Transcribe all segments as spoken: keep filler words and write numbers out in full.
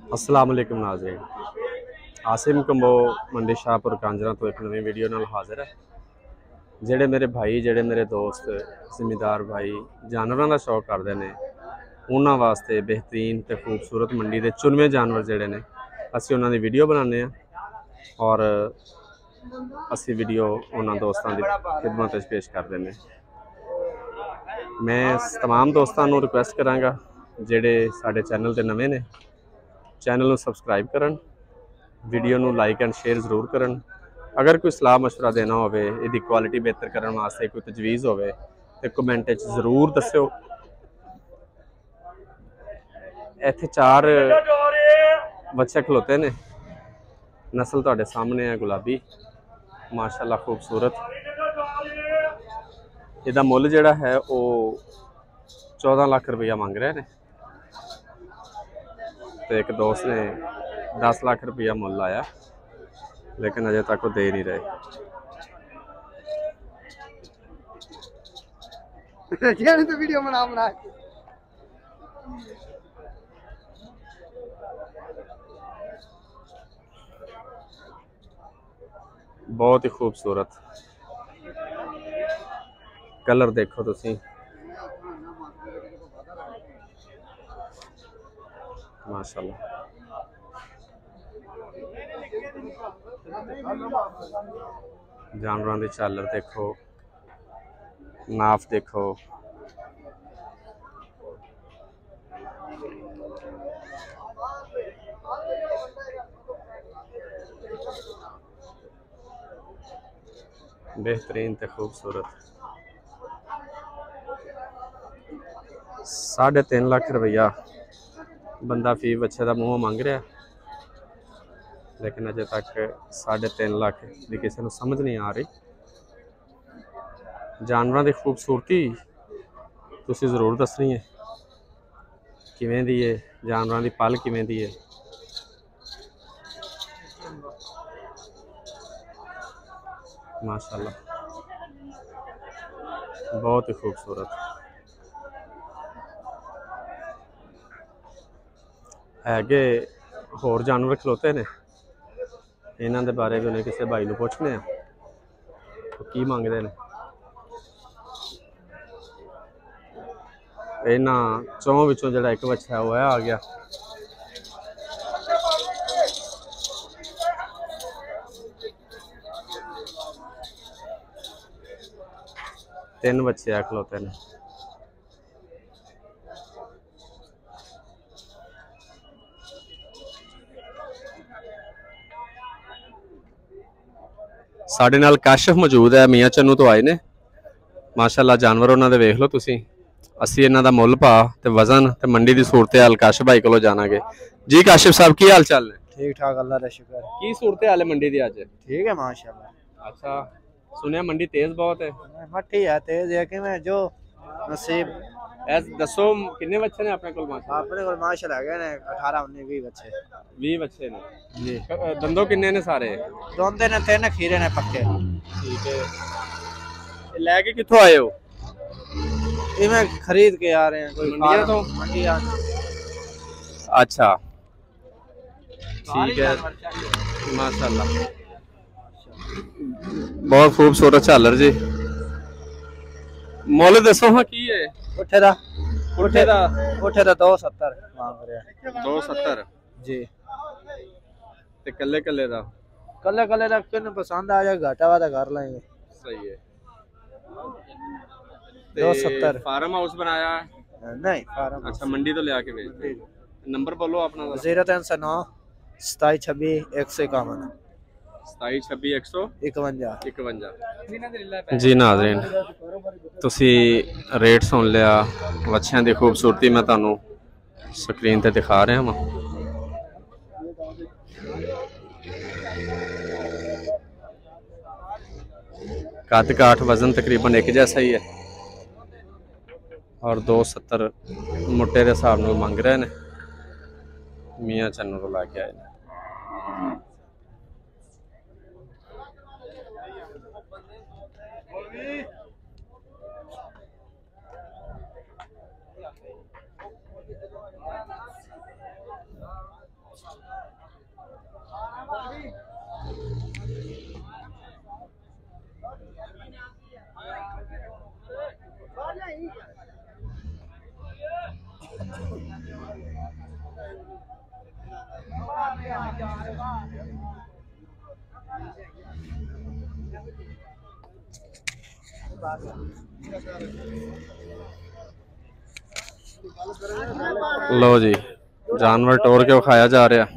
अस्सलाम वालेकुम नाज़रीन, आसिम कंबो मंडी शाहपुर कांजरा तो एक नवी वीडियो नाल हाजिर है। जेड़े मेरे भाई जेड़े मेरे दोस्त जिमीदार भाई जानवरों का शौक करते हैं उन्होंने वास्ते बेहतरीन तो खूबसूरत मंडी के चुनवे जानवर जोड़े ने असी उन्होंने वीडियो बनाने और असी वीडियो उन्होंने दोस्तों की खिदमत पेश कर दें। मैं तमाम दोस्तों को रिक्वेस्ट कराँगा जेड़े साडे चैनल ते नवे ने चैनल को सबसक्राइब करन, वीडियो को लाइक एंड शेयर जरूर करन। अगर कोई सलाह मशवरा देना हो, इसकी क्वालिटी बेहतर करने वास्ते कोई तजवीज़ हो तो कमेंट जरूर दस्यो। इत्थे चार बच्चे खलोते ने, नस्ल तुहाडे सामने है गुलाबी माशाअल्लाह खूबसूरत। इसका मुल जिहड़ा है वो चौदह लाख रुपया मंग रहे हैं तो एक दोस्त ने दस लाख रुपया मुल लाया लेकिन अजे तक वो दे नहीं रहे। तो वीडियो बना बना बहुत ही खूबसूरत कलर देखो तुसी माशाअल्लाह। जानवरों की झालर देखो, नाफ देखो, बेहतरीन तो खूबसूरत। साढ़े तीन लाख रुपया बंदा फी बच्चे का मुँह मंग रहा लेकिन अजे तक साढ़े तीन लाख की किसी को समझ नहीं आ रही। जानवरों की खूबसूरती तुसी जरूर दसनी है किवें दी है, जानवरों की पल किवें दी है। माशाअल्लाह बहुत ही खूबसूरत है। होर जानवर खलोते ने, इन्हों के बारे भी उन्हें किसी भाई को पूछने की मंगते हैं। इन्होंने चौं विचों जो एक बच्चा है वह आ गया। तीन बच्चे आ खलोते हैं। साडे नाल काशिफ मौजूद है, मियाँ चन्नू तो आए ने माशाअल्लाह। जानवर उन्होंने वेख लो तुसी। असी इन्हों का मुल भा ते वजन ते मंडी की सूरत हाल काशिफ भाई को जानांगे। जी काशिफ साहब की हाल चाल ने? ठीक ठाक अल्लाह का शुक्र। की सूरत हाल है मंडी की अज? ठीक है माशाअल्लाह। अच्छा, सुनिया मंडी तेज बहुत है। मट्टी है तेज है कि मैं जो नसीब ऐस दसो कितने बच्चे ने अपने कोल? अपने कोल माशाअल्लाह है ने अठारह उन्नीस बीस बच्चे। बीस बच्चे ने जी। दंदो किन्ने ने सारे? दोंदे ने तीन खीरे ने पक्के। ठीक है। लेके कित्थों आए हो? ये मैं खरीद के आ रहे हैं कोई मंडिया तो? मंडिया। अच्छा ठीक है माशाअल्लाह बहुत खूबसूरत झालर जी। मुल दसो हाँ की है? उठे दा उठे दा उठे दा दो सत्तर मांग रहे हैं। दो सत्तर जी। ते कल्ले कल्ले दा? कल्ले कल्ले दा किन पसंद आ जाए घाटा वादा कर लेंगे। सही है। दो सत्तर। फार्म हाउस बनाया है? नहीं फार्म। अच्छा मंडी तो ले आके भेजते। नंबर बोलो अपना। जीरो तीन सौ नौ सताई छब्बी एक सौ इक्यावन सताई छब्बी एक सौ इकवंजा इकवंजा। जी नाज़रीन तुसी रेट सुन लिया, बच्चों की खूबसूरती मैं तुहानू स्क्रीन पर दिखा रहा हाँ। कद काठ वजन तकरीबन एक जैसा ही है और दो सत्तर मुट्टे के हिसाब नाल मंग रहे हैं। मियाँ चन्नू को लाके आए। लो जी जानवर टोर के खाया जा रहा।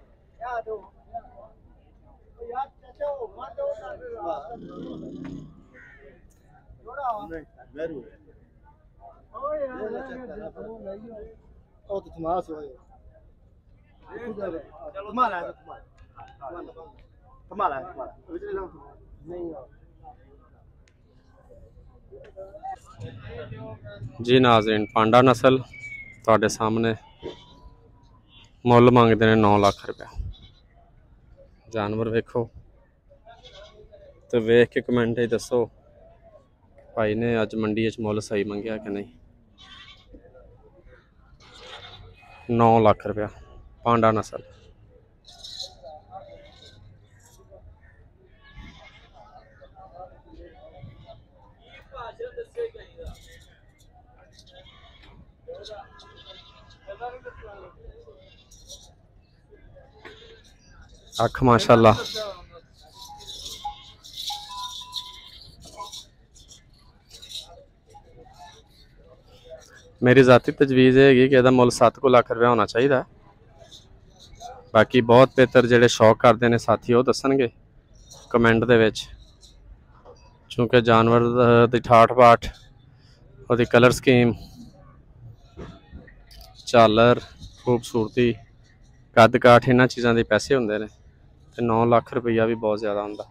जी नाज़रीन पांडा नस्ल तुहाडे सामने मुल मंगते हैं नौ लाख रुपया। जानवर वेखो तो वेख के कमेंट दसो भाई ने अज मंडी मुल सही मंगया कि नहीं। नौ लाख रुपया पांडा नस्ल। अख माशाल्लाह मेरी जाती तजवीज़ है कि यदा मुल सत्त को लाख रुपया होना चाहिए। बाकी बहुत बेहतर जेडे शौक करते हैं साथी वो दसणगे कमेंट दे विच, चूँकि जानवर दी ठाठ बाट और कलर स्कीम झालर खूबसूरती कद काठ इन्हां चीज़ों के पैसे होंगे ने ते नौ लाख रुपया भी बहुत ज़्यादा होंदा।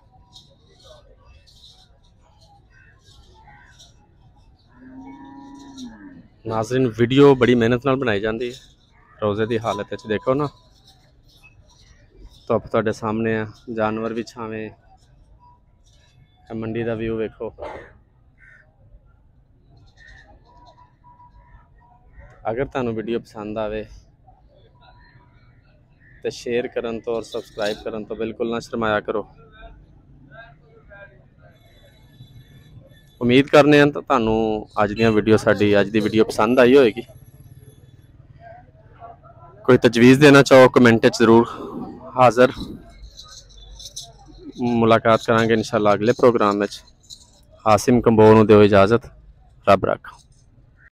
नाज़रीन वीडियो बड़ी मेहनत नाल बनाई जाती है। रोज़े की हालत विच देखो ना धुप तुहाडे सामने है, जानवर भी छावें, मंडी का व्यू वेखो। अगर तुहानू वीडियो पसंद आवे तो शेयर करन तो और सबसक्राइब करन तो बिल्कुल ना शर्माया करो। उम्मीद करने हैं तो तुहानू अज दी वीडियो साडी अज दी वीडियो पसंद आई होएगी। कोई तजवीज़ देना चाहो कमेंट जरूर हाज़र मुलाकात करांगे इंशाअल्लाह अगले प्रोग्राम में। हासिम कंबोह नूं दिओ इजाज़त। रब रखा।